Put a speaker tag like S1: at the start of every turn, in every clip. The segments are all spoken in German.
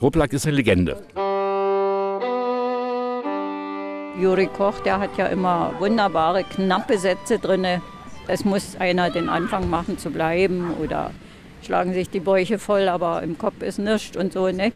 S1: Rupplag ist eine Legende.
S2: Juri Koch, der hat ja immer wunderbare, knappe Sätze drin. Es muss einer den Anfang machen zu bleiben oder schlagen sich die Bäuche voll, aber im Kopf ist nichts und so, ne?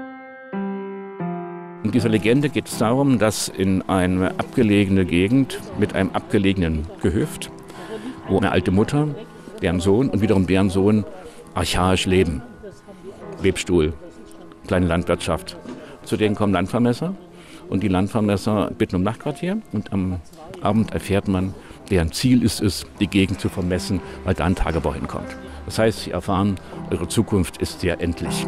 S1: In dieser Legende geht es darum, dass in eine abgelegene Gegend mit einem abgelegenen Gehöft, wo eine alte Mutter, deren Sohn und wiederum deren Sohn archaisch leben. Webstuhl, kleine Landwirtschaft. Zu denen kommen Landvermesser und die Landvermesser bitten um Nachtquartier und am Abend erfährt man, deren Ziel ist es, die Gegend zu vermessen, weil da ein Tagebau hinkommt. Das heißt, sie erfahren, eure Zukunft ist sehr endlich.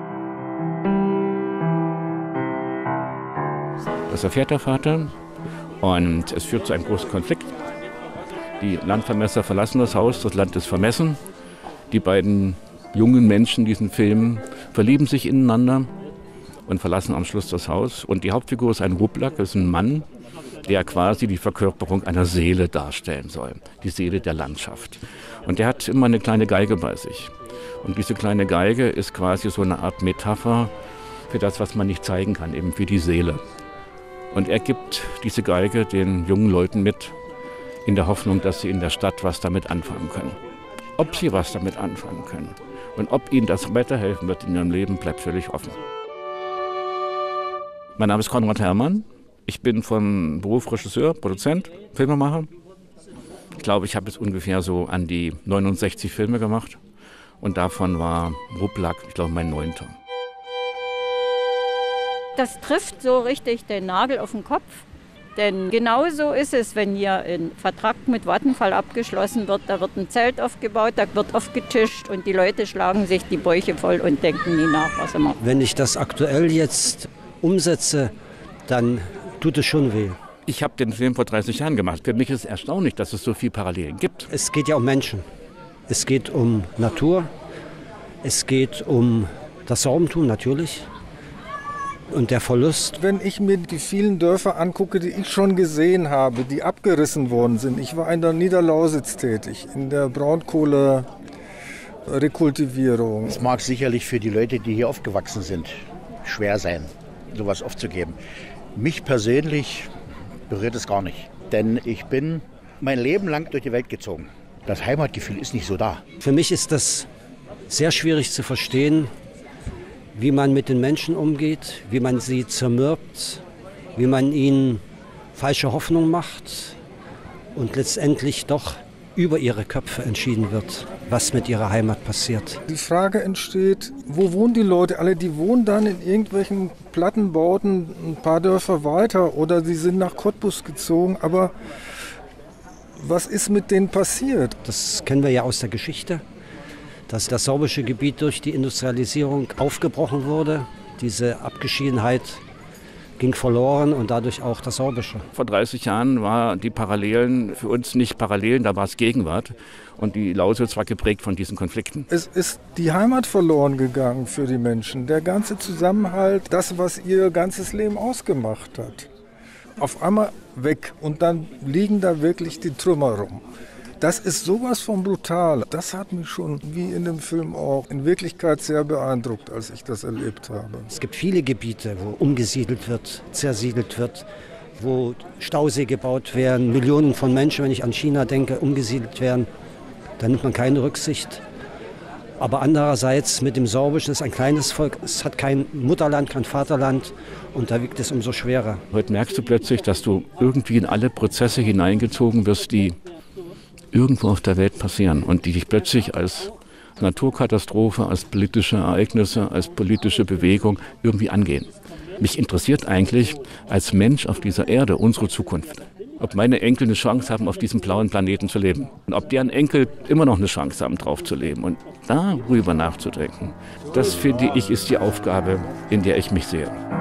S1: Das erfährt der Vater und es führt zu einem großen Konflikt. Die Landvermesser verlassen das Haus, das Land ist vermessen. Die beiden jungen Menschen, diesen Film, verlieben sich ineinander und verlassen am Schluss das Haus. Und die Hauptfigur ist ein Rupplag, das ist ein Mann, der quasi die Verkörperung einer Seele darstellen soll, die Seele der Landschaft. Und der hat immer eine kleine Geige bei sich. Und diese kleine Geige ist quasi so eine Art Metapher für das, was man nicht zeigen kann, eben für die Seele. Und er gibt diese Geige den jungen Leuten mit, in der Hoffnung, dass sie in der Stadt was damit anfangen können. Ob sie was damit anfangen können und ob ihnen das weiterhelfen wird in ihrem Leben, bleibt völlig offen. Mein Name ist Konrad Herrmann. Ich bin vom Beruf Regisseur, Produzent, Filmemacher. Ich glaube, ich habe jetzt ungefähr so an die 69 Filme gemacht. Und davon war Rupplag, ich glaube, mein 9.
S2: Das trifft so richtig den Nagel auf den Kopf. Denn genauso ist es, wenn hier ein Vertrag mit Vattenfall abgeschlossen wird. Da wird ein Zelt aufgebaut, da wird aufgetischt und die Leute schlagen sich die Bäuche voll und denken nie nach, was sie machen.
S3: Wenn ich das aktuell jetzt umsetze, dann tut es schon weh.
S1: Ich habe den Film vor 30 Jahren gemacht. Für mich ist es erstaunlich, dass es so viele Parallelen gibt.
S3: Es geht ja um Menschen. Es geht um Natur. Es geht um das Sorbentum natürlich. Und der Verlust.
S4: Wenn ich mir die vielen Dörfer angucke, die ich schon gesehen habe, die abgerissen worden sind. Ich war in der Niederlausitz tätig, in der Braunkohle-Rekultivierung.
S5: Es mag sicherlich für die Leute, die hier aufgewachsen sind, schwer sein, sowas aufzugeben. Mich persönlich berührt es gar nicht, denn ich bin mein Leben lang durch die Welt gezogen. Das Heimatgefühl ist nicht so da.
S3: Für mich ist das sehr schwierig zu verstehen, wie man mit den Menschen umgeht, wie man sie zermürbt, wie man ihnen falsche Hoffnung macht und letztendlich doch über ihre Köpfe entschieden wird, was mit ihrer Heimat passiert.
S4: Die Frage entsteht, wo wohnen die Leute? Alle, die wohnen dann in irgendwelchen Plattenbauten ein paar Dörfer weiter oder sie sind nach Cottbus gezogen, aber was ist mit denen passiert?
S3: Das kennen wir ja aus der Geschichte, dass das sorbische Gebiet durch die Industrialisierung aufgebrochen wurde. Diese Abgeschiedenheit ging verloren und dadurch auch das Sorbische.
S1: Vor 30 Jahren waren die Parallelen für uns nicht Parallelen, da war es Gegenwart. Und die Lausitz war geprägt von diesen Konflikten.
S4: Es ist die Heimat verloren gegangen für die Menschen. Der ganze Zusammenhalt, das, was ihr ganzes Leben ausgemacht hat. Auf einmal weg und dann liegen da wirklich die Trümmer rum. Das ist sowas von brutal. Das hat mich schon, wie in dem Film auch, in Wirklichkeit sehr beeindruckt, als ich das erlebt habe.
S3: Es gibt viele Gebiete, wo umgesiedelt wird, zersiedelt wird, wo Stausee gebaut werden, Millionen von Menschen, wenn ich an China denke, umgesiedelt werden. Da nimmt man keine Rücksicht. Aber andererseits mit dem Sorbischen ist ein kleines Volk, es hat kein Mutterland, kein Vaterland und da wiegt es umso schwerer.
S1: Heute merkst du plötzlich, dass du irgendwie in alle Prozesse hineingezogen wirst, die irgendwo auf der Welt passieren und die dich plötzlich als Naturkatastrophe, als politische Ereignisse, als politische Bewegung irgendwie angehen. Mich interessiert eigentlich als Mensch auf dieser Erde unsere Zukunft. Ob meine Enkel eine Chance haben, auf diesem blauen Planeten zu leben. Und ob deren Enkel immer noch eine Chance haben, drauf zu leben. Und darüber nachzudenken, das finde ich ist die Aufgabe, in der ich mich sehe.